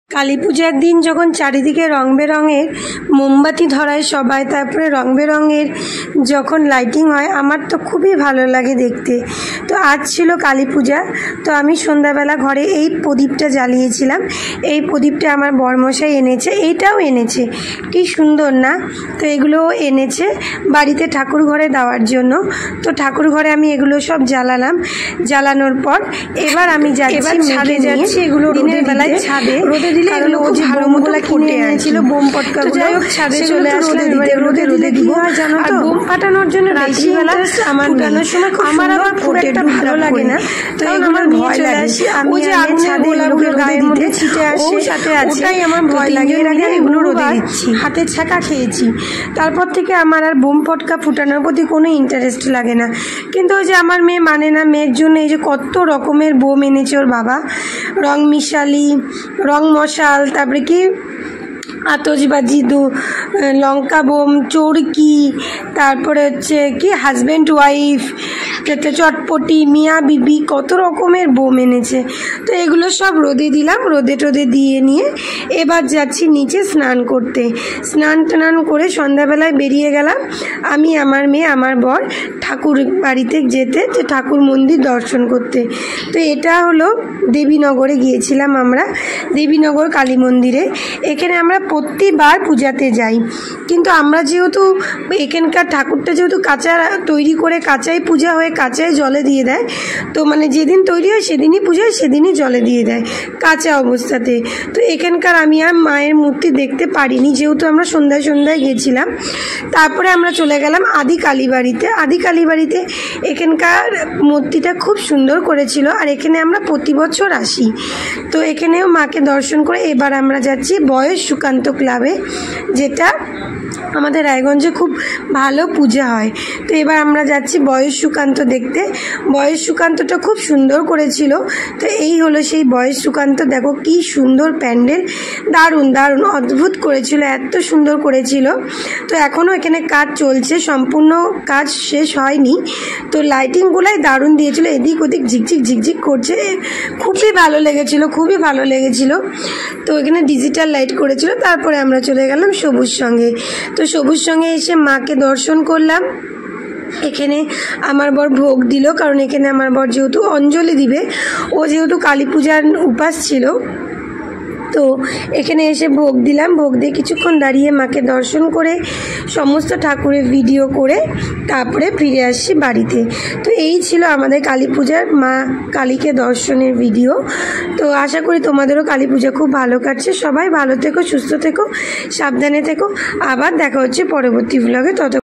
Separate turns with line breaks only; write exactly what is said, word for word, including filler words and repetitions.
কালী পূজার দিন যখন চারিদিকে রং বেরঙের মোমবাতি ধরায় সবাই, তারপরে রং বেরঙের যখন লাইটিং হয়, আমার তো খুবই ভালো লাগে দেখতে। তো আজ ছিল কালী পূজা, তো আমি সন্ধ্যাবেলা ঘরে এই প্রদীপটা জ্বালিয়েছিলাম। এই প্রদীপটা আমার বরমশাই এনেছে, এইটাও এনেছে, কি সুন্দর না। তো এগুলোও এনেছে বাড়িতে ঠাকুর ঘরে দেওয়ার জন্য। তো ঠাকুর ঘরে আমি এগুলো সব জ্বালালাম। জ্বালানোর পর এবার আমি যাচ্ছি ছাদে যাচ্ছি, এগুলো দিনের বেলায় ছাদে রোদে দিলে এগুলো খুব ভালো মতো কিনে এনেছিল বোম পটকা। যাই হোক, ছাদে চলে আসলাম, রোদে রোদে রোদে দিব। জানো তো, বোম ফাটানোর জন্য রাত্রিবেলা আমার ফুটানোর সময় আমার আবার খুব একটা ভালো লাগে না, তো এগুলোর ভয় লাগে। আমি যে আগুনে গোলাগুলো গায়ের মধ্যে ছিটে আসে, সাথে আছে, ওটাই আমার ভয় লাগে। এর আগে এগুলো রোদে দিচ্ছি, হাতে ছাকা খেয়েছি। তারপর থেকে আমার আর বোম পটকা ফুটানোর প্রতি কোনো ইন্টারেস্ট লাগে না। কিন্তু ওই যে আমার মেয়ে মানে না, মেয়ের জন্য এই যে কত রকমের বোম এনেছে ওর বাবা, রং মিশালি, রং মশাল, তারপরে কি আতশবাজি, দু লঙ্কা বোম, চরকি, তারপরে হচ্ছে কি হাজব্যান্ড ওয়াইফ, চটপটি, মিয়া বিবি, কত রকমের বোম এনেছে। তো এগুলো সব রোদে দিলাম, রোদে টোদে দিয়ে নিয়ে এবার যাচ্ছি নিচে স্নান করতে। স্নান টান করে সন্ধ্যাবেলায় বেরিয়ে গেলাম আমি, আমার মেয়ে, আমার বর ঠাকুর বাড়িতে যেতে, যে ঠাকুর মন্দির দর্শন করতে। তো এটা হলো দেবীনগরে গিয়েছিলাম আমরা, দেবীনগর কালী মন্দিরে। এখানে আমরা প্রতিবার পূজাতে যাই, কিন্তু আমরা যেহেতু এখানকার ঠাকুরটা যেহেতু কাঁচা তৈরি করে কাঁচাই পূজা হয়ে কাঁচাই জলে দিয়ে দেয়, তো মানে যেদিন তৈরি হয় সেদিনই পূজা হয়, সেদিনই জলে দিয়ে দেয় কাঁচা অবস্থাতে। তো এখানকার আমি আর মায়ের মূর্তি দেখতে পারিনি, যেহেতু আমরা সন্ধ্যায় সন্ধ্যায় গেছিলাম। তারপরে আমরা চলে গেলাম আদি কালীবাড়িতে। আদি কালীবাড়িতে এখানকার মূর্তিটা খুব সুন্দর করেছিল, আর এখানে আমরা প্রতি বছর আসি। তো এখানেও মাকে দর্শন করে এবার আমরা যাচ্ছি বয়স সুকান্ত ক্লাবে, যেটা আমাদের রায়গঞ্জে খুব ভালো পূজা হয়। তো এবার আমরা যাচ্ছি বয়স সুকান্ত দেখতে। বয়স সুকান্তটা খুব সুন্দর করেছিল। তো এই হলো সেই বয়স সুকান্ত, দেখো কি সুন্দর প্যান্ডেল, দারুণ দারুণ অদ্ভুত করেছিল, এত সুন্দর করেছিল। তো এখনও এখানে কাজ চলছে, সম্পূর্ণ কাজ শেষ হয়নি। তো লাইটিংগুলাই দারুণ দিয়েছিল, এদিক ওদিক ঝিকঝিক ঝিকঝিক করছে, খুবই ভালো লেগেছিল, খুবই ভালো লেগেছিল। তো এখানে ডিজিটাল লাইট করেছিল। তারপরে আমরা চলে গেলাম সবুজ সঙ্গে। তো সবুজ সঙ্গে এসে মাকে দর্শন করলাম। এখানে আমার বর ভোগ দিল, কারণ এখানে আমার বর যেহেতু অঞ্জলি দিবে, ও যেহেতু কালী পূজার উপাস ছিল, তো এখানে এসে ভোগ দিলাম। ভোগ দিয়ে কিছুক্ষণ দাঁড়িয়ে মাকে দর্শন করে সমস্ত ঠাকুরের ভিডিও করে তারপরে ফিরে আসছি বাড়িতে। তো এই ছিল আমাদের কালী পূজার মা কালীকে দর্শনের ভিডিও। তো আশা করি তোমাদেরও কালী পূজা খুব ভালো কাটছে। সবাই ভালো থেকো, সুস্থ থেকো, সাবধানে থেকো। আবার দেখা হচ্ছে পরবর্তী ব্লগে। তত